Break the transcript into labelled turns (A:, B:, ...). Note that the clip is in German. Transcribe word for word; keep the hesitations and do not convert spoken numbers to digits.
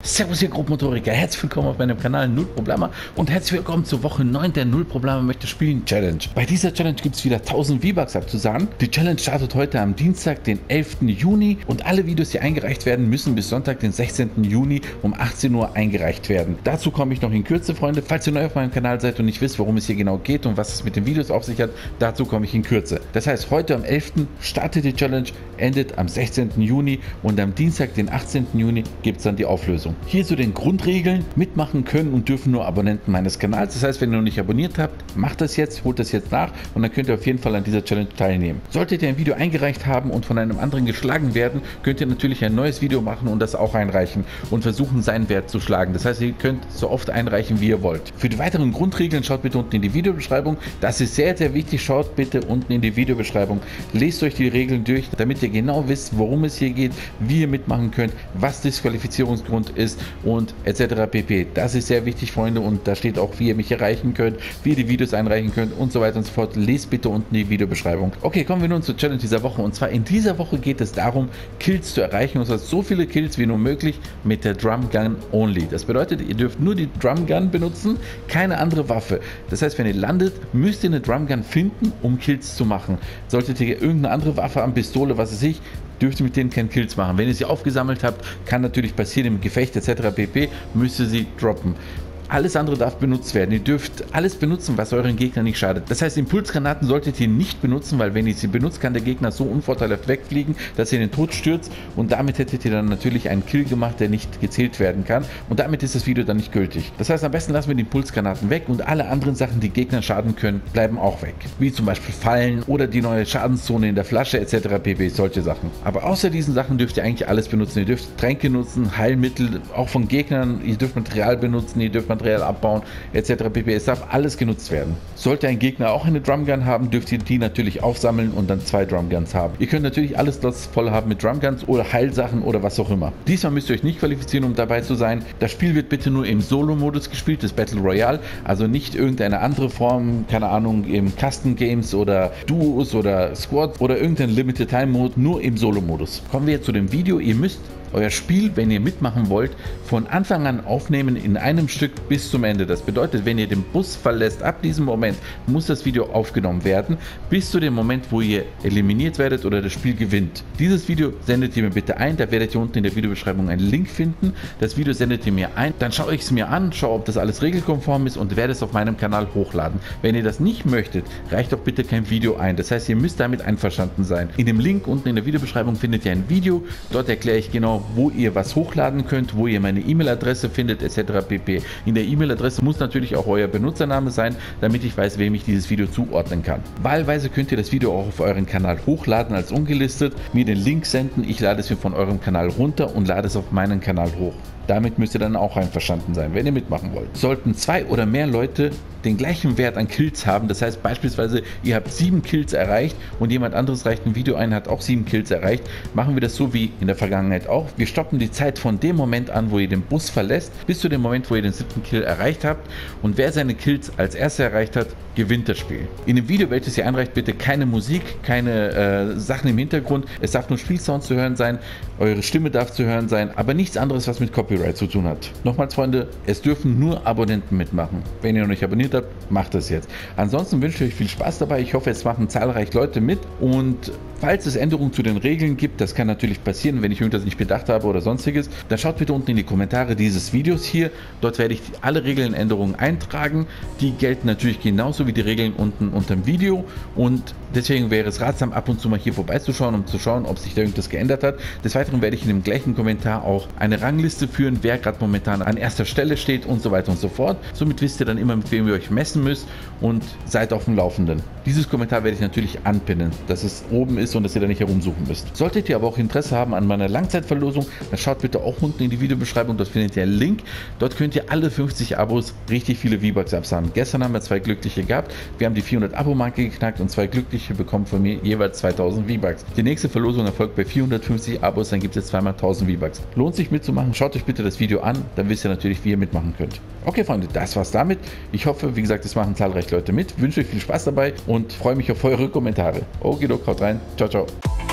A: Servus, hier Grobmotoriker, herzlich willkommen auf meinem Kanal Null Probleme und herzlich willkommen zur Woche neun der Null Probleme möchte spielen Challenge. Bei dieser Challenge gibt es wieder tausend V-Bucks abzusahnen. Die Challenge startet heute am Dienstag, den elften Juni und alle Videos, die eingereicht werden, müssen bis Sonntag, den sechzehnten Juni um achtzehn Uhr eingereicht werden. Dazu komme ich noch in Kürze, Freunde. Falls ihr neu auf meinem Kanal seid und nicht wisst, worum es hier genau geht und was es mit den Videos auf sich hat, dazu komme ich in Kürze. Das heißt, heute am elften startet die Challenge, endet am sechzehnten Juni und am Dienstag, den achtzehnten Juni, gibt es dann die Auflösung. Hier zu den Grundregeln: mitmachen können und dürfen nur Abonnenten meines Kanals. Das heißt, wenn ihr noch nicht abonniert habt, macht das jetzt, holt das jetzt nach und dann könnt ihr auf jeden Fall an dieser Challenge teilnehmen. Solltet ihr ein Video eingereicht haben und von einem anderen geschlagen werden, könnt ihr natürlich ein neues Video machen und das auch einreichen und versuchen, seinen Wert zu schlagen. Das heißt, ihr könnt so oft einreichen, wie ihr wollt. Für die weiteren Grundregeln schaut bitte unten in die Videobeschreibung. Das ist sehr, sehr wichtig. Schaut bitte unten in die Videobeschreibung. Lest euch die Regeln durch, damit ihr genau wisst, worum es hier geht, wie ihr mitmachen könnt, was Disqualifizierungsgrund ist und et cetera pp. Das ist sehr wichtig, Freunde, und da steht auch, wie ihr mich erreichen könnt, wie ihr die Videos einreichen könnt und so weiter und so fort. Lest bitte unten die Videobeschreibung. Okay, kommen wir nun zur Challenge dieser Woche, und zwar in dieser Woche geht es darum, Kills zu erreichen, und zwar so viele Kills wie nur möglich mit der Drum Gun Only. Das bedeutet, ihr dürft nur die Drum Gun benutzen, keine andere Waffe. Das heißt, wenn ihr landet, müsst ihr eine Drum Gun finden, um Kills zu machen. Solltet ihr irgendeine andere Waffe haben, Pistole, was weiß ich, dürft ihr mit denen keine Kills machen. Wenn ihr sie aufgesammelt habt, kann natürlich passieren im Gefecht et cetera pp, müsst ihr sie droppen. Alles andere darf benutzt werden. Ihr dürft alles benutzen, was euren Gegner nicht schadet. Das heißt, Impulsgranaten solltet ihr nicht benutzen, weil wenn ihr sie benutzt, kann der Gegner so unvorteilhaft wegfliegen, dass ihr in den Tod stürzt, und damit hättet ihr dann natürlich einen Kill gemacht, der nicht gezählt werden kann, und damit ist das Video dann nicht gültig. Das heißt, am besten lassen wir die Impulsgranaten weg und alle anderen Sachen, die Gegner schaden können, bleiben auch weg. Wie zum Beispiel Fallen oder die neue Schadenszone in der Flasche et cetera pp. Solche Sachen. Aber außer diesen Sachen dürft ihr eigentlich alles benutzen. Ihr dürft Tränke nutzen, Heilmittel, auch von Gegnern, ihr dürft Material benutzen, ihr dürft Material abbauen et cetera pp. Es darf alles genutzt werden. Sollte ein Gegner auch eine Drumgun haben, dürft ihr die natürlich aufsammeln und dann zwei Drumguns haben. Ihr könnt natürlich alles Slots voll haben mit Drumguns oder Heilsachen oder was auch immer. Diesmal müsst ihr euch nicht qualifizieren, um dabei zu sein. Das Spiel wird bitte nur im Solo-Modus gespielt, das Battle Royale, also nicht irgendeine andere Form, keine Ahnung, im Custom Games oder Duos oder Squads oder irgendein Limited Time Mode, nur im Solo-Modus. Kommen wir jetzt zu dem Video. Ihr müsst euer Spiel, wenn ihr mitmachen wollt, von Anfang an aufnehmen in einem Stück bis zum Ende. Das bedeutet, wenn ihr den Bus verlässt, ab diesem Moment muss das Video aufgenommen werden, bis zu dem Moment, wo ihr eliminiert werdet oder das Spiel gewinnt. Dieses Video sendet ihr mir bitte ein, da werdet ihr unten in der Videobeschreibung einen Link finden. Das Video sendet ihr mir ein, dann schaue ich es mir an, schaue, ob das alles regelkonform ist und werde es auf meinem Kanal hochladen. Wenn ihr das nicht möchtet, reicht doch bitte kein Video ein. Das heißt, ihr müsst damit einverstanden sein. In dem Link unten in der Videobeschreibung findet ihr ein Video, dort erkläre ich genau, wo ihr was hochladen könnt, wo ihr meine E-Mail-Adresse findet et cetera pp. In der E-Mail-Adresse muss natürlich auch euer Benutzername sein, damit ich weiß, wem ich dieses Video zuordnen kann. Wahlweise könnt ihr das Video auch auf euren Kanal hochladen als ungelistet, mir den Link senden, ich lade es mir von eurem Kanal runter und lade es auf meinen Kanal hoch. Damit müsst ihr dann auch einverstanden sein, wenn ihr mitmachen wollt. Sollten zwei oder mehr Leute den gleichen Wert an Kills haben, das heißt beispielsweise ihr habt sieben Kills erreicht und jemand anderes reicht ein Video ein, hat auch sieben Kills erreicht, machen wir das so wie in der Vergangenheit auch. Wir stoppen die Zeit von dem Moment an, wo ihr den Bus verlässt, bis zu dem Moment, wo ihr den siebten Kill erreicht habt, und wer seine Kills als erster erreicht hat, gewinnt das Spiel. In dem Video, welches ihr einreicht, bitte keine Musik, keine äh, Sachen im Hintergrund, es darf nur Spielsound zu hören sein, eure Stimme darf zu hören sein, aber nichts anderes, was mit Copyright zu tun hat. Nochmals, Freunde, es dürfen nur Abonnenten mitmachen. Wenn ihr noch nicht abonniert habt, macht das jetzt. Ansonsten wünsche ich euch viel Spaß dabei. Ich hoffe, es machen zahlreich Leute mit, und falls es Änderungen zu den Regeln gibt, das kann natürlich passieren, wenn ich irgendwas nicht bedacht habe oder sonstiges, dann schaut bitte unten in die Kommentare dieses Videos hier. Dort werde ich alle Regeländerungen eintragen. Die gelten natürlich genauso wie die Regeln unten unter dem Video, und deswegen wäre es ratsam, ab und zu mal hier vorbeizuschauen, um zu schauen, ob sich da irgendwas geändert hat. Des Weiteren werde ich in dem gleichen Kommentar auch eine Rangliste führen, wer gerade momentan an erster Stelle steht und so weiter und so fort. Somit wisst ihr dann immer, mit wem ihr euch messen müsst, und seid auf dem Laufenden. Dieses Kommentar werde ich natürlich anpinnen, dass es oben ist und dass ihr da nicht herumsuchen müsst. Solltet ihr aber auch Interesse haben an meiner Langzeitverlosung, dann schaut bitte auch unten in die Videobeschreibung, dort findet ihr einen Link. Dort könnt ihr alle fünfzig Abos richtig viele V-Bucks absahnen. Gestern haben wir zwei Glückliche gehabt, wir haben die vierhundert Abo-Marke geknackt und zwei Glückliche bekommen von mir jeweils zweitausend V-Bucks. Die nächste Verlosung erfolgt bei vierhundertfünfzig Abos, dann gibt es zweimal tausend V-Bucks. Lohnt sich mitzumachen, schaut euch bitte das Video an, dann wisst ihr natürlich, wie ihr mitmachen könnt. Okay, Freunde, das war's damit. Ich hoffe, wie gesagt, es machen zahlreich Leute mit. Wünsche euch viel Spaß dabei und freue mich auf eure Kommentare. Okidok, haut rein. Ciao, ciao.